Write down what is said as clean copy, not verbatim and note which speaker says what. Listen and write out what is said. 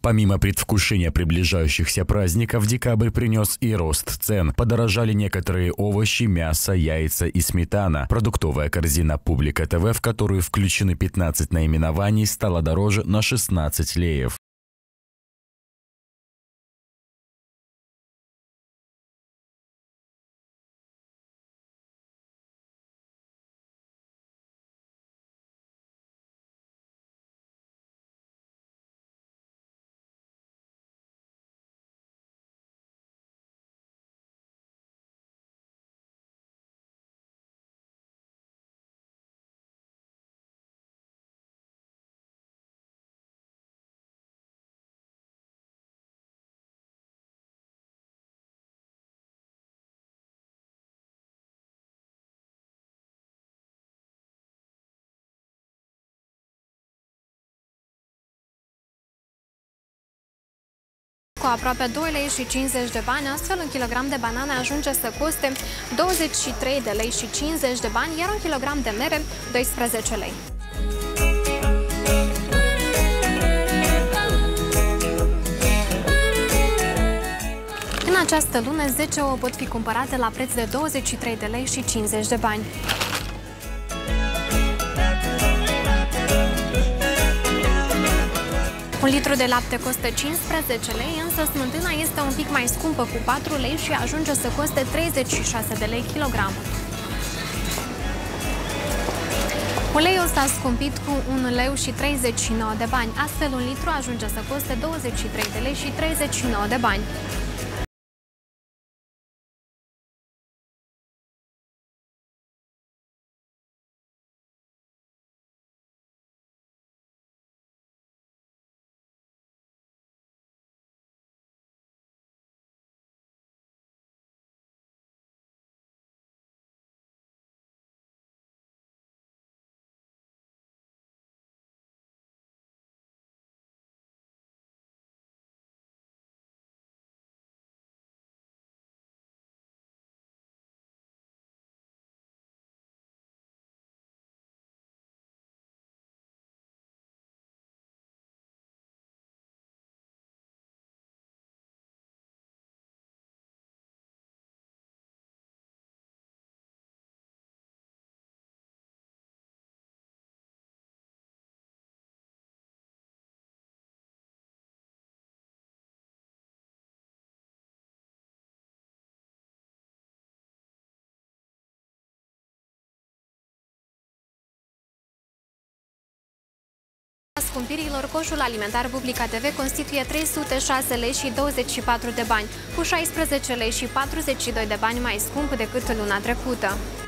Speaker 1: Помимо предвкушения приближающихся праздников, декабрь принес и рост цен. Подорожали некоторые овощи, мясо, яйца и сметана. Продуктовая корзина «Публика ТВ», в которую включены 15 наименований, стала дороже на 16 леев.
Speaker 2: Cu aproape 2 lei și 50 de bani, astfel un kilogram de banane ajunge să coste 23 de lei și 50 de bani, iar un kilogram de mere 12 lei. În această lună, 10 ouă pot fi cumpărate la preț de 23 de lei și 50 de bani. Un litru de lapte costă 15 lei, însă smântâna este un pic mai scumpă cu 4 lei și ajunge să coste 36 de lei kilogramul. Uleiul s-a scumpit cu 1 leu și 39 de bani, astfel un litru ajunge să coste 23 de lei și 39 de bani. Scumpirilor, coșul alimentar Publica TV constituie 306 lei și 24 de bani, cu 16 lei și 42 de bani mai scump decât luna trecută.